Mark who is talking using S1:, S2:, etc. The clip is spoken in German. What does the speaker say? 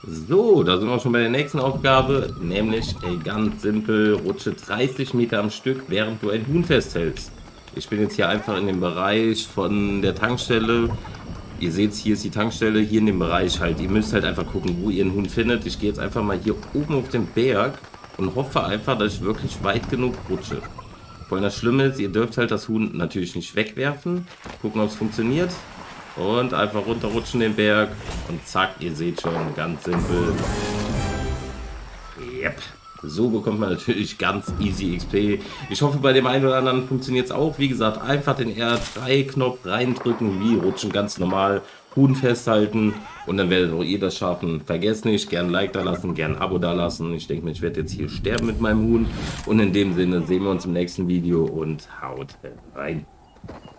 S1: So, da sind wir schon bei der nächsten Aufgabe, nämlich ganz simpel, rutsche 30 Meter am Stück, während du ein Huhn festhältst. Ich bin jetzt hier einfach in dem Bereich von der Tankstelle. Ihr seht, hier ist die Tankstelle, hier in dem Bereich halt. Ihr müsst halt einfach gucken, wo ihr einen Huhn findet. Ich gehe jetzt einfach mal hier oben auf den Berg und hoffe einfach, dass ich wirklich weit genug rutsche. Vor allem das Schlimme ist, ihr dürft halt das Huhn natürlich nicht wegwerfen. Gucken, ob es funktioniert. Und einfach runterrutschen den Berg. Und zack, ihr seht schon, ganz simpel. Yep. So bekommt man natürlich ganz easy XP. Ich hoffe, bei dem einen oder anderen funktioniert es auch. Wie gesagt, einfach den R3-Knopf reindrücken, wie rutschen, ganz normal. Huhn festhalten und dann werdet auch ihr das schaffen. Vergesst nicht, gern ein Like da lassen, gern ein Abo da lassen. Ich denke mir, ich werde jetzt hier sterben mit meinem Huhn. Und in dem Sinne sehen wir uns im nächsten Video und haut rein.